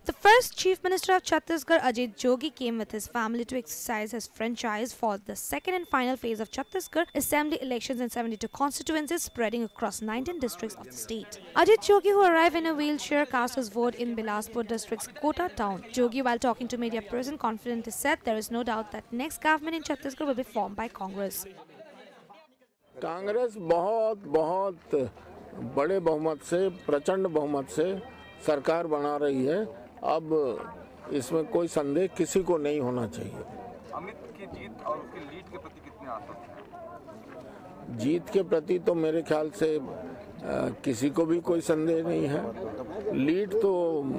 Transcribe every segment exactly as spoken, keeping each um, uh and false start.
The first Chief Minister of Chhattisgarh, Ajit Jogi, came with his family to exercise his franchise for the second and final phase of Chhattisgarh Assembly elections in seventy-two constituencies spreading across nineteen districts of the state. Ajit Jogi, who arrived in a wheelchair, cast his vote in Bilaspur district's Kota town. Jogi, while talking to media present, confidently said there is no doubt that next government in Chhattisgarh will be formed by Congress. Congress बहुत बहुत बड़े बहुमत से, प्रचंड बहुमत से सरकार बना रही है। अब इसमें कोई संदेह किसी को नहीं होना चाहिए। अमित की जीत और उसकी लीड के प्रति कितने आश्वस्त हैं? जीत के प्रति तो मेरे ख्याल से आ, किसी को भी कोई संदेह नहीं है। लीड तो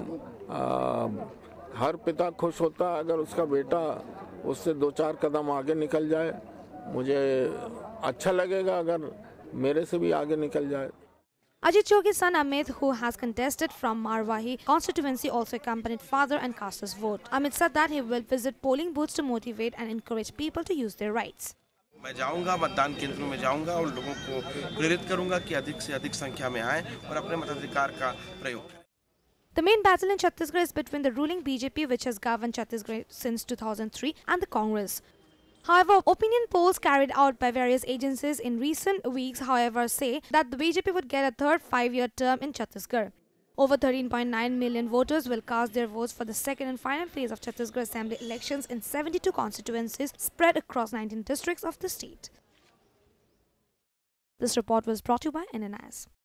आ, हर पिता खुश होता है अगर उसका बेटा उससे दो चार कदम आगे निकल जाए। मुझे अच्छा लगेगा अगर मेरे से भी आगे निकल जाए। Ajit Jogi's son Amit, who has contested from Marwahi constituency, also accompanied father and cast his vote. Amit said that he will visit polling booths to motivate and encourage people to use their rights. मैं जाऊंगा, मतदान केंद्रों में जाऊंगा और लोगों को प्रेरित करूंगा कि अधिक से अधिक संख्या में आएं और अपने मताधिकार का प्रयोग करें। The main battle in Chhattisgarh is between the ruling B J P, which has governed Chhattisgarh since two thousand three, and the Congress. However, opinion polls carried out by various agencies in recent weeks, however, say that the B J P would get a third five-year term in Chhattisgarh. Over thirteen point nine million voters will cast their votes for the second and final phase of Chhattisgarh Assembly elections in seventy-two constituencies spread across nineteen districts of the state. This report was brought to you by N N I S.